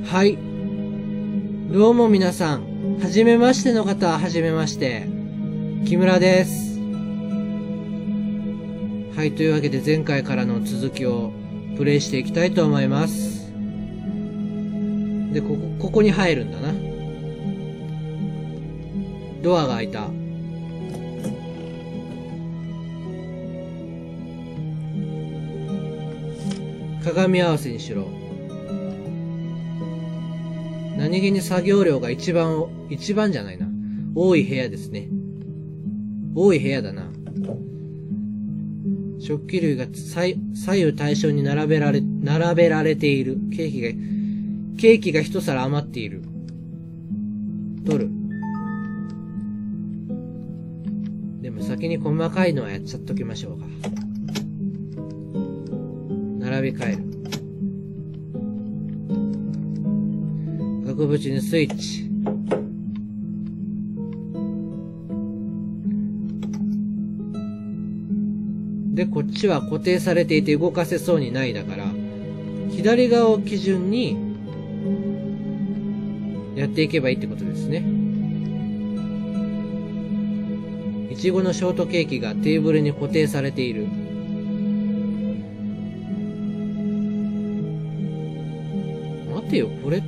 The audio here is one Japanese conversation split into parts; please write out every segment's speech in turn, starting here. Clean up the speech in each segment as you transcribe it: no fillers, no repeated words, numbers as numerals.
はい。どうも皆さん。はじめましての方ははじめまして。木村です。はい、というわけで前回からの続きをプレイしていきたいと思います。で、ここに入るんだな。ドアが開いた。鏡合わせにしろ。何気に作業量が一番じゃないな。多い部屋ですね。多い部屋だな。食器類が左右対称に並べられている。ケーキが一皿余っている。取る。でも先に細かいのはやっちゃっときましょうか。並び替える。額縁にスイッチ。で、こっちは固定されていて動かせそうにないだから、左側を基準にやっていけばいいってことですね。いちごのショートケーキがテーブルに固定されている。待てよ、これって、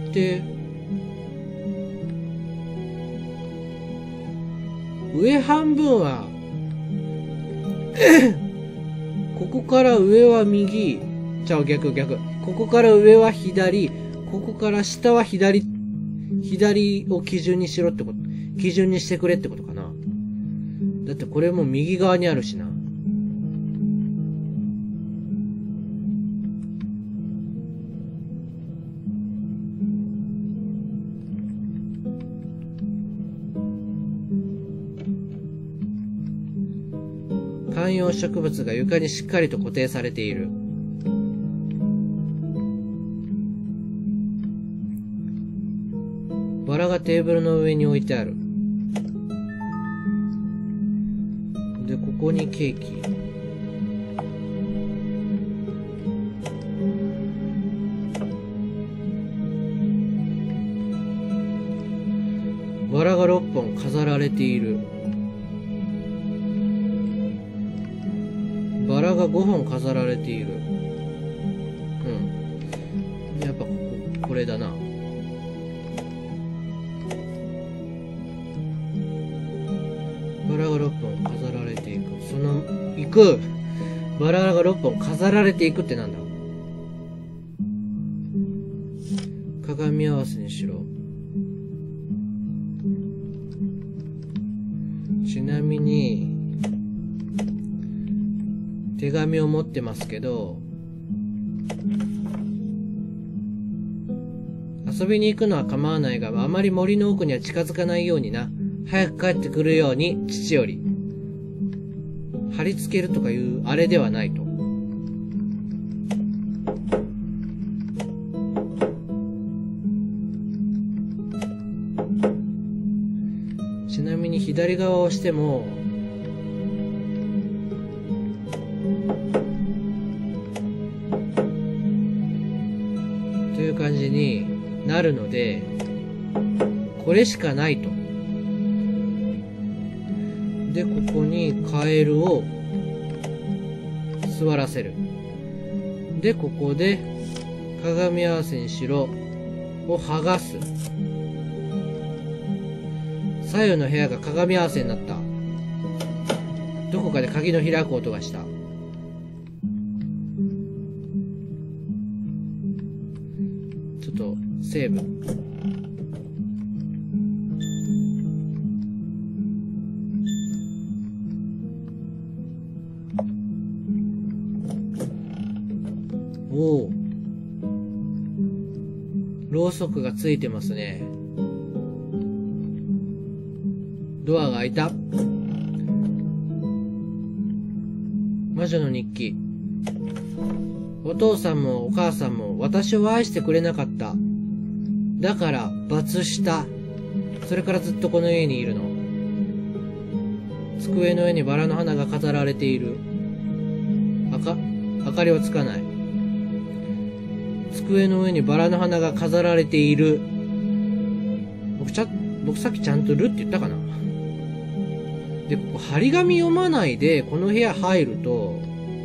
上半分は、ここから上は右、逆。ここから上は左、ここから下は左を基準にしろってこと、基準にしてくれってことかな。だってこれも右側にあるしな。観葉植物が床にしっかりと固定されている。バラがテーブルの上に置いてある。で、ここにケーキ。バラが6本飾られている。バラが5本飾られている。やっぱこれだな。バラが6本飾られていく。バラが6本飾られていくってなんだ。鏡合わせにしろ。ちなみに、手紙を持ってますけど、遊びに行くのは構わないが、あまり森の奥には近づかないようにな。早く帰ってくるように、父より。貼り付けるとかいうあれではないと。ちなみに左側を押しても、という感じになるので、これしかないと。で、ここにカエルを座らせる。で、ここで鏡合わせにしろを剥がす。左右の部屋が鏡合わせになった。どこかで鍵の開く音がした。ちょっとセーブ。おお、ろうそくがついてますね。ドアが開いた。魔女の日記。お父さんもお母さんも私を愛してくれなかった。だから罰した。それからずっとこの家にいるの。机の上にバラの花が飾られている。明かりはつかない。 机の上にバラの花が飾られている。僕さっきちゃんとるって言ったかな。で、張り紙読まないで、この部屋入ると、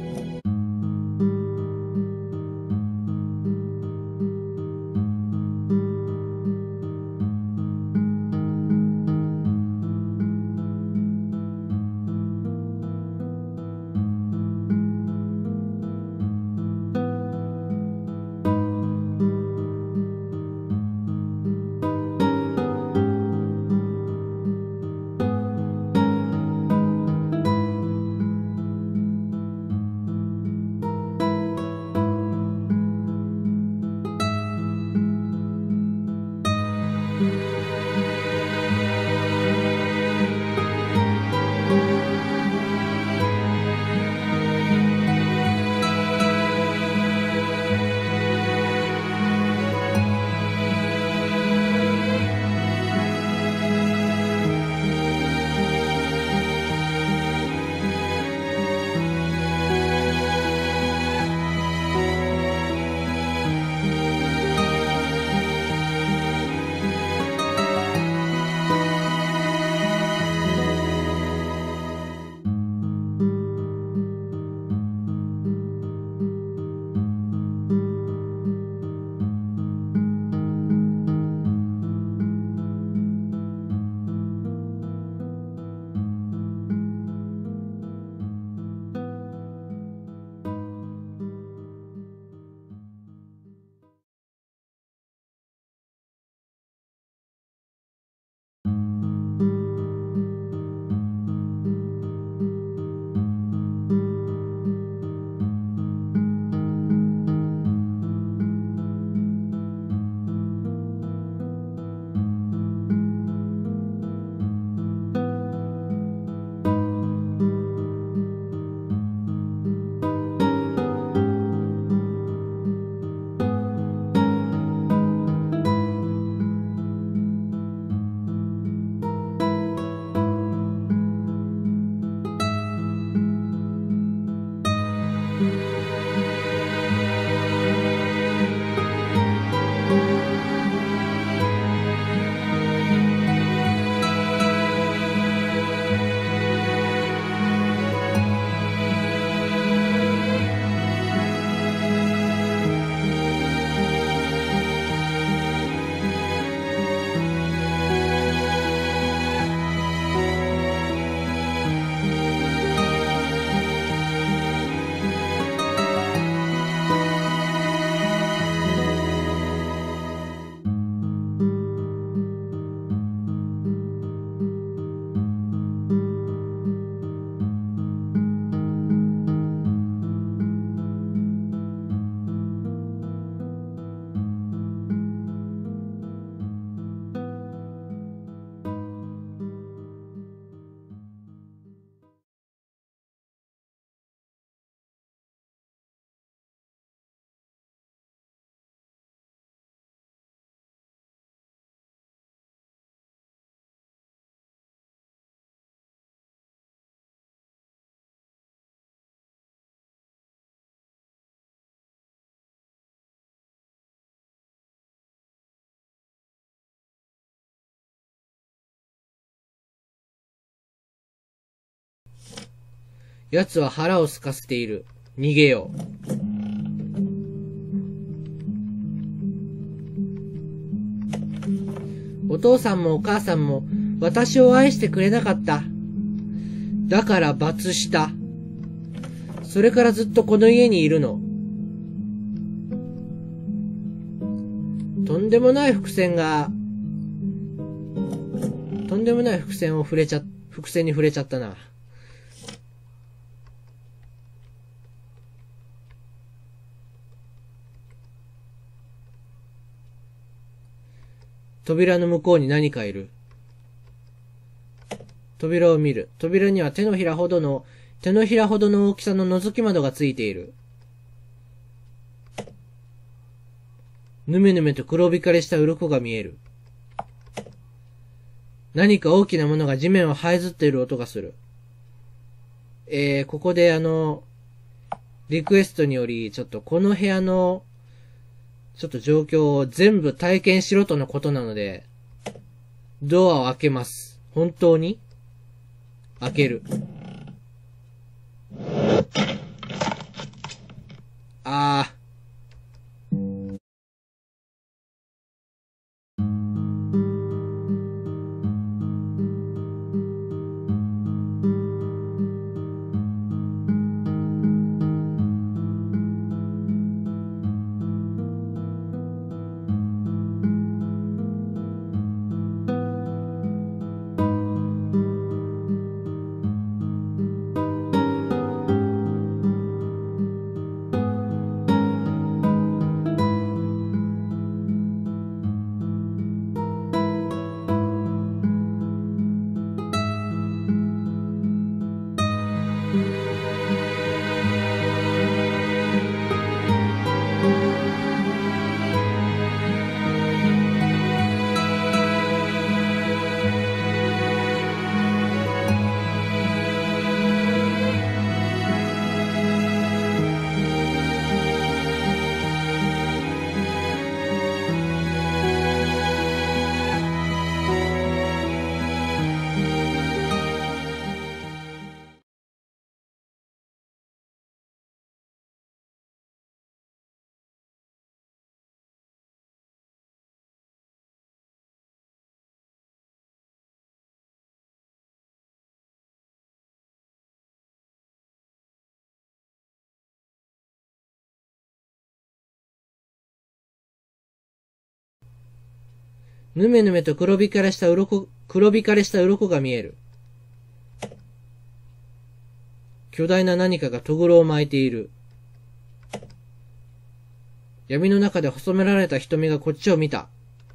奴は腹を空かせている。逃げよう。お父さんもお母さんも私を愛してくれなかった。だから罰した。それからずっとこの家にいるの。とんでもない伏線に触れちゃったな。扉の向こうに何かいる。扉を見る。扉には手のひらほどの大きさの覗き窓がついている。ぬめぬめと黒光りした鱗が見える。何か大きなものが地面を這いずっている音がする。ここでリクエストにより、ちょっとこの部屋のちょっと状況を全部体験しろとのことなので、ドアを開けます。本当に開ける。あー。ぬめぬめと黒光りした鱗が見える。巨大な何かがとぐろを巻いている。闇の中で細められた瞳がこっちを見た。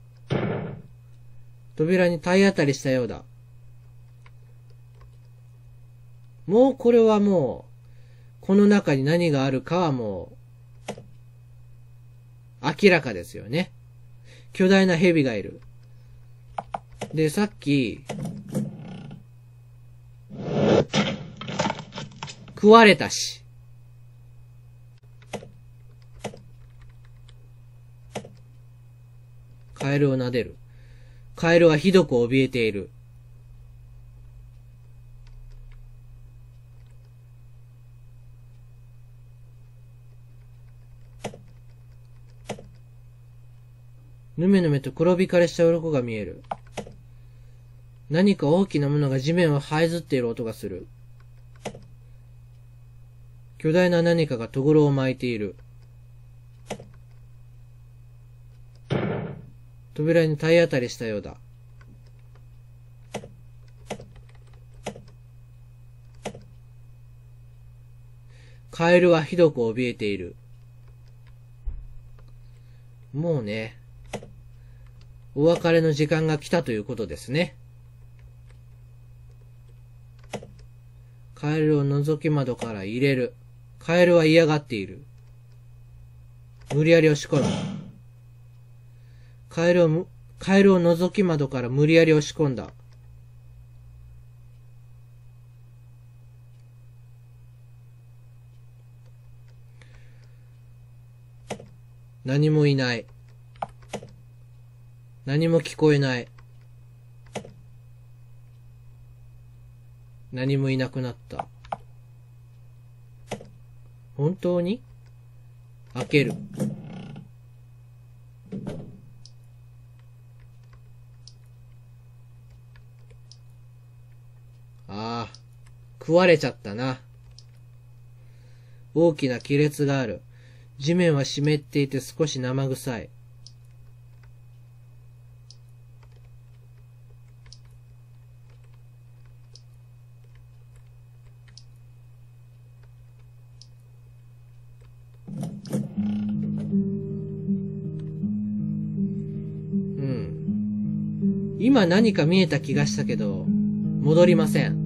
扉に体当たりしたようだ。もうこれはもう、この中に何があるかはもう、明らかですよね。巨大な蛇がいる。で、さっき、食われたし。カエルを撫でる。カエルはひどく怯えている。ぬめぬめと黒光りした鱗が見える。何か大きなものが地面を這いずっている音がする。巨大な何かがとぐろを巻いている。扉に体当たりしたようだ。カエルはひどく怯えている。もうね、お別れの時間が来たということですね。カエルを覗き窓から入れる。カエルは嫌がっている。無理やり押し込む。カエルを覗き窓から無理やり押し込んだ。何もいない。何も聞こえない。何もいなくなった。本当に？開ける。ああ、食われちゃったな。大きな亀裂がある。地面は湿っていて少し生臭い。今何か見えた気がしたけど、戻りません。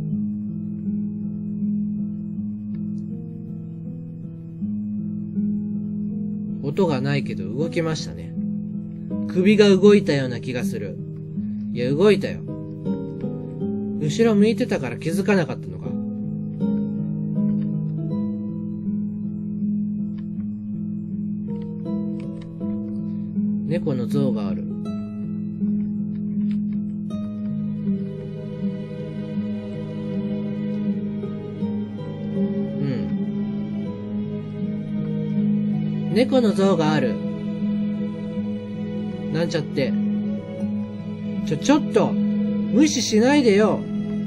音がないけど動きましたね。首が動いたような気がする。いや、動いたよ。後ろ向いてたから気づかなかったのか。 猫の像がある。猫の像がある。なんちゃって。ちょっと無視しないでよ。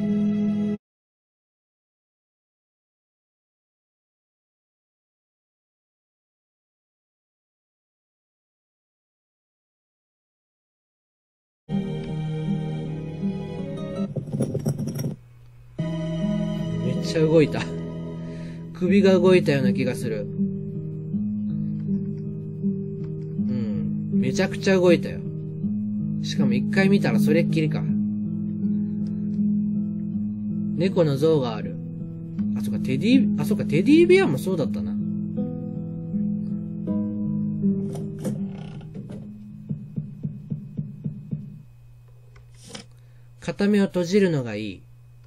めっちゃ動いた。首が動いたような気がする。めちゃくちゃ動いたよ。しかも一回見たらそれっきりか。猫の像がある。あ、そっか、テディベアもそうだったな。片目を閉じるのがいい。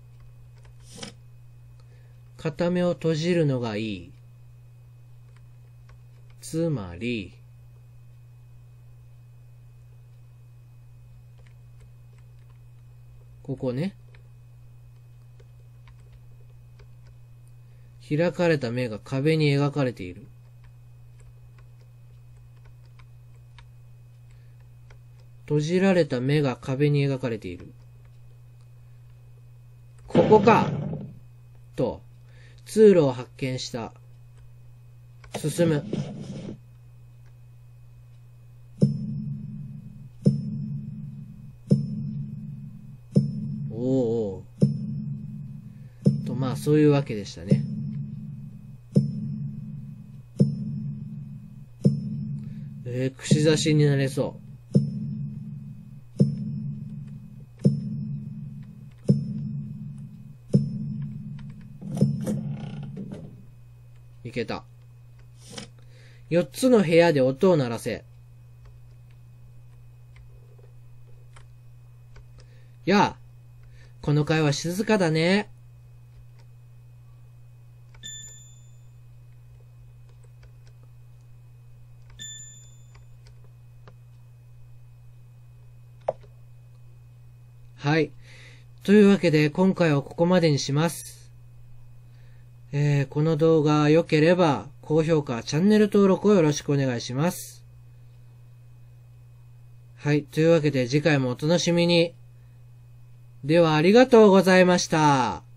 片目を閉じるのがいい。つまり、ここね。開かれた目が壁に描かれている。閉じられた目が壁に描かれている。ここかと、通路を発見した。進む。おうと、まあそういうわけでしたね。串刺しになれそう。いけた。4つの部屋で音を鳴らせ。やあ、この階は静かだね。はい。というわけで今回はここまでにします。この動画良ければ高評価、チャンネル登録をよろしくお願いします。はい。というわけで次回もお楽しみに。ではありがとうございました。